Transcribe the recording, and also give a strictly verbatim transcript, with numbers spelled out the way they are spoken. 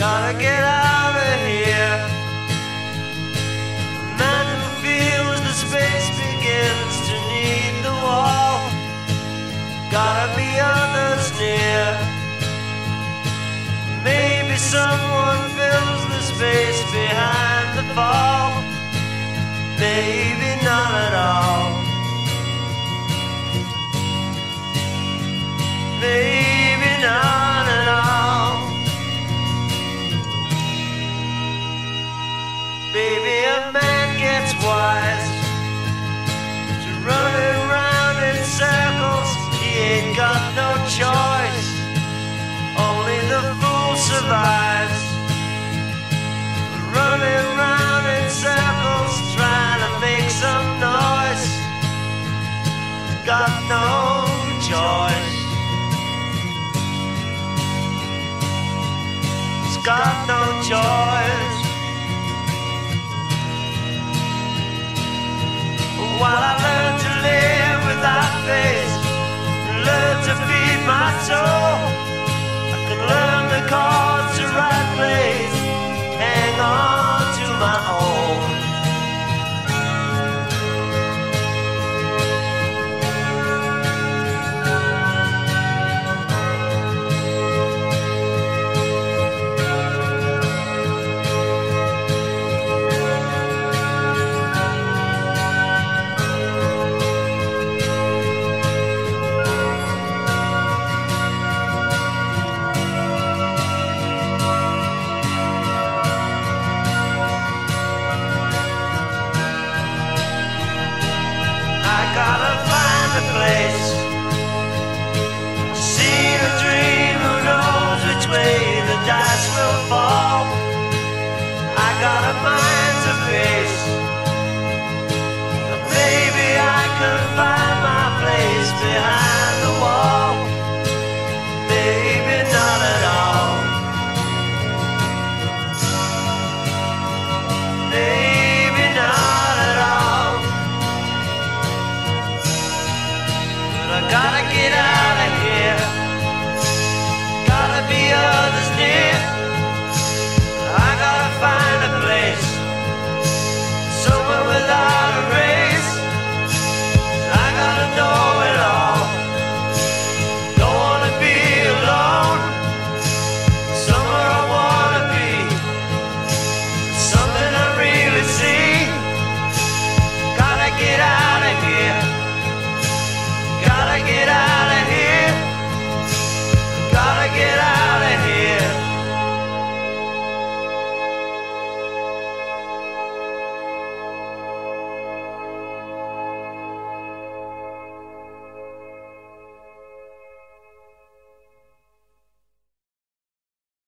Gotta get out of here. A man who feels the space begins to need the wall. Gotta be others near. Maybe someone fills the space behind the fall. Maybe not at all. Maybe not at all. Baby, a man gets wise to running round in circles. He ain't got no choice. Only the fool survives. Running round in circles, trying to make some noise. Got no choice. Got no choice. While I learn to live without faith, learn to feed my soul, I can learn the chords to right place, hang on to my